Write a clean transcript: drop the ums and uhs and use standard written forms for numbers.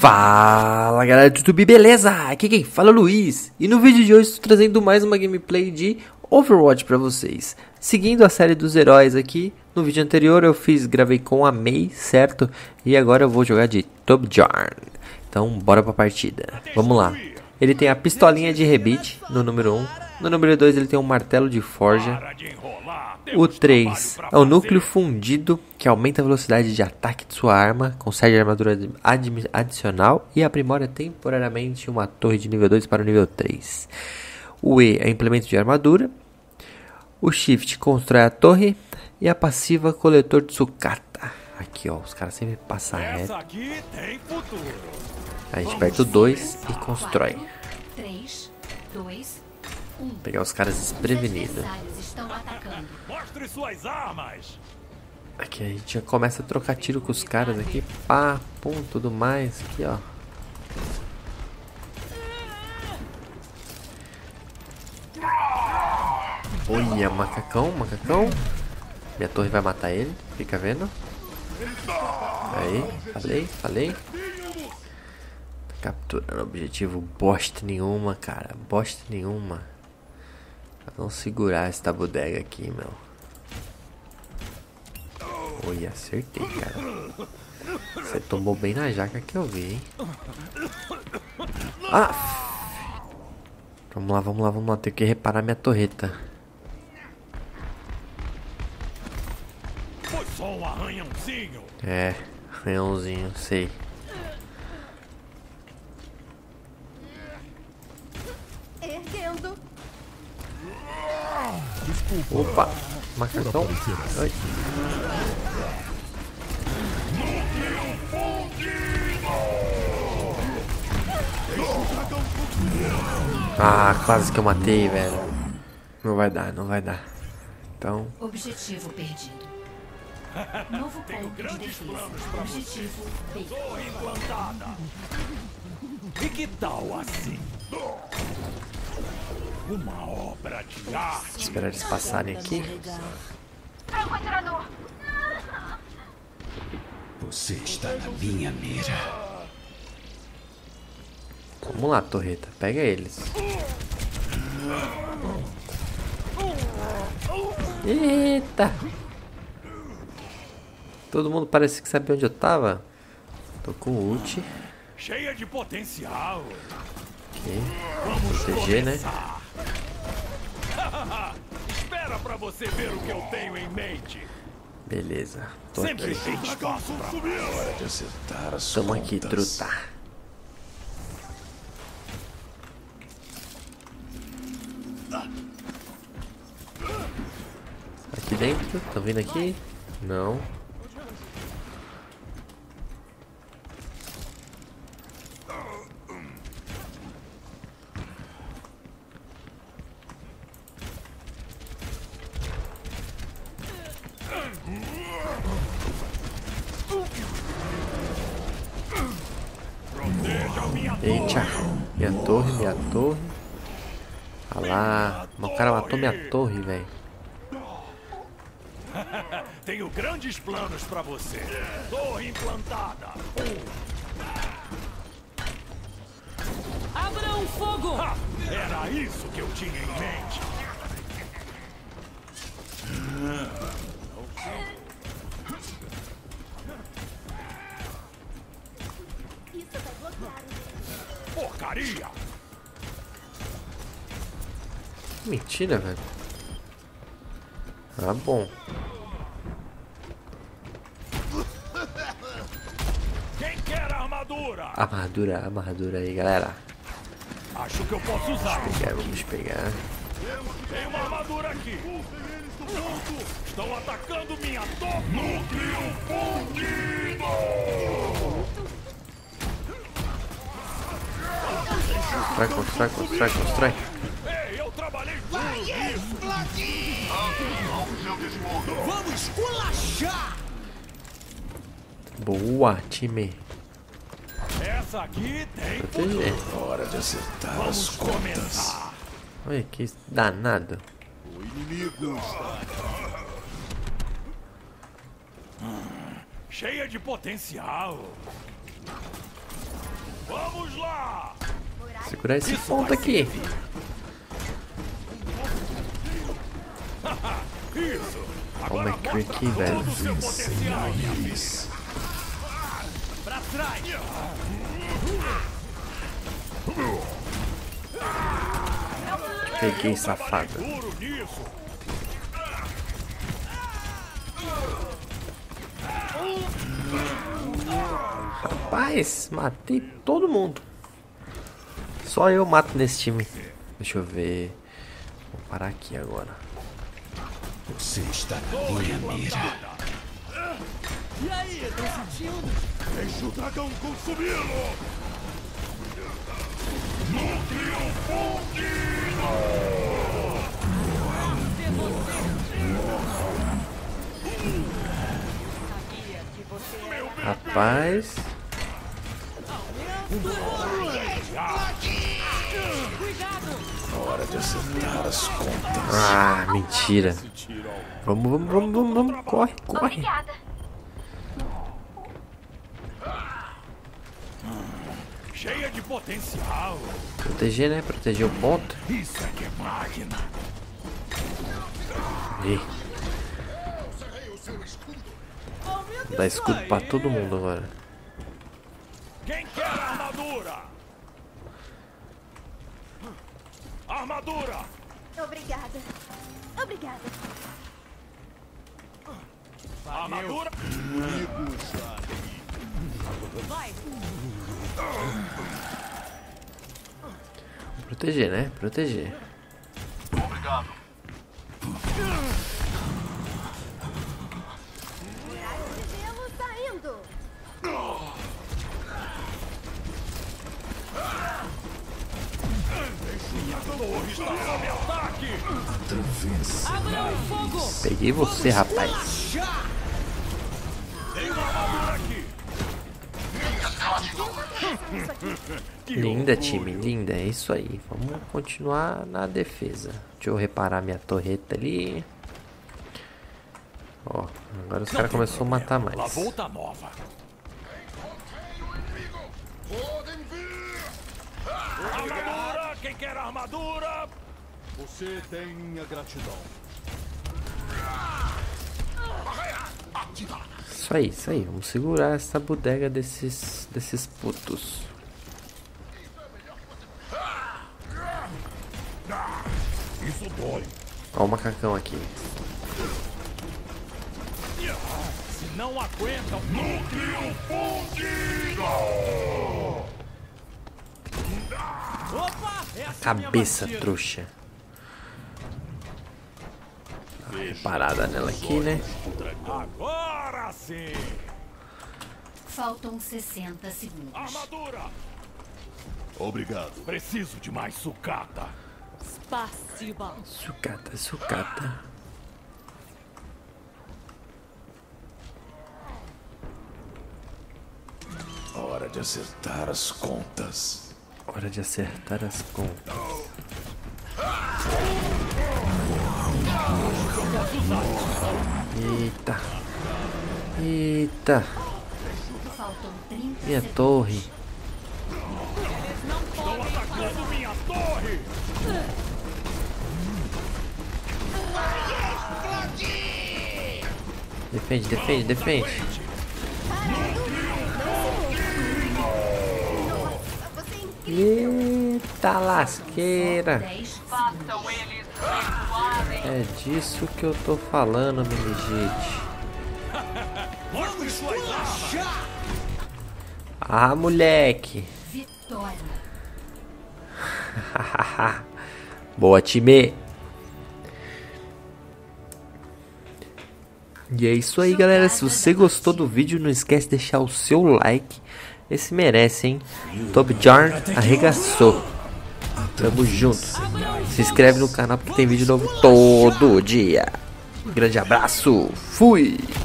Fala galera do YouTube, beleza? Aqui quem fala é o Luiz. E no vídeo de hoje estou trazendo mais uma gameplay de Overwatch pra vocês. Seguindo a série dos heróis aqui, no vídeo anterior eu gravei com a Mei, certo? E agora eu vou jogar de Torbjorn. Então bora pra partida, vamos lá. Ele tem a pistolinha de rebite no número 1. No número 2 ele tem um martelo de forja. O 3 é o núcleo fundido, que aumenta a velocidade de ataque de sua arma, concede armadura adicional e aprimora temporariamente uma torre de nível 2 para o nível 3. O E é implemento de armadura. O Shift constrói a torre. E a passiva, coletor de sucata. Aqui ó, os caras sempre passam reto. A gente aperta o 2 e constrói. 3, 2, 1. Pegar os caras desprevenidos. Mostre suas armas. Aqui a gente já começa a trocar tiro com os caras aqui. Pá, pum, tudo mais. Aqui ó. Olha, macacão, macacão. Minha torre vai matar ele, fica vendo. Aí, falei. Capturando objetivo, bosta nenhuma, cara. Bosta nenhuma. Vamos segurar esta bodega aqui, meu. Oi, acertei, cara. Você tomou bem na jaca que eu vi, hein. Ah! Vamos lá. Tenho que reparar minha torreta. Foi só um arranhãozinho. É, arranhãozinho, sei. Erguendo. Opa, macacão. Ai. Ah, quase que eu matei, velho. Não vai dar. Então, Objetivo perdido. Novo ponto de defesa. Objetivo B. Torre implantada. E que tal assim? Uma obra de arte. esperar eles passarem aqui. Você está na minha mira. Vamos lá, torreta. Pega eles. Eita! Todo mundo parece que sabe onde eu tava. Tô com ult. Cheia de potencial. Aqui. Proteger, né? Espera pra você ver o que eu tenho em mente. Beleza. Tô Sempre aqui. tem espaço pra mais. Hora de acertar as Tamo aqui, contas. truta. Aqui dentro, estão vindo aqui? Não. Eita, minha torre. Olha lá, o cara matou minha torre, velho. Tenho grandes planos pra você. Torre implantada. Abram fogo! Ha! Era isso que eu tinha em mente. Porcaria! Mentira, velho. Ah, bom. Quem quer a armadura? Armadura aí, galera. Acho que eu posso usar. Vamos pegar. Tem uma armadura aqui. Estão atacando minha torre. Núcleo fundido. Constrói. Ei, eu trabalhei tudo isso. Vamos esculachar! Boa, time. Essa aqui tem. Proteger. Hora de acertar as Vamos contas. começar. Olha que danado. Cheia de potencial. Vamos lá! Segurar esse ponto aqui. Isso! Olha o McCree aqui, velho. Todo o seu potencial! Eles. Pra trás! Peguei, safada. Duro nisso! Rapaz, matei todo mundo. Só eu mato nesse time. Deixa eu ver. Vou parar aqui agora. Você está na minha mira. E aí, estão sentindo? Deixa o dragão consumi-lo! Rapaz. Hora de acertar as contas. Ah, mentira. Vamos. Corre. Cheia de potencial! Proteger, né? Proteger o ponto. Isso é que é máquina! Ih. Vou dar escudo pra todo mundo agora. Quem quer armadura? Armadura! Obrigada. Armadura! Proteger, né? Proteger. Obrigado! Gelo saindo. Minha torre está sob ataque! Abram fogo! Peguei você, rapaz. Tem uma armadura aqui! Linda, time, linda. É isso aí. Vamos continuar na defesa. Deixa eu reparar minha torreta ali. Ó, agora os caras começaram a matar mais. Lá volta nova! Armadura! Quem quer armadura? Você tem a gratidão. Isso aí. Vamos segurar essa bodega desses putos. Isso dói! Ó o macacão aqui. Se não aguentam, núcleo fundido! Opa! Essa é a minha Cabeça batida. trouxa. Dá uma reparada nela aqui, né? Agora sim! Faltam 60 segundos. Armadura! Obrigado. Preciso de mais sucata! Spasiba. Sucata. Hora de acertar as contas. Hora de acertar as contas. Eita. Faltam 30 Minha segundos. torre. Estão atacando minha torre! Defende. Eita lasqueira. 10 segundos. É disso que eu tô falando, menigite. Mostre suas armas! Ah, moleque. Vitória. Boa, time. E é isso aí, galera. Se você gostou do vídeo, não esquece de deixar o seu like. Esse merece, hein? Top Jarn arregaçou. Tamo junto. Se inscreve no canal porque tem vídeo novo todo dia. Grande abraço. Fui.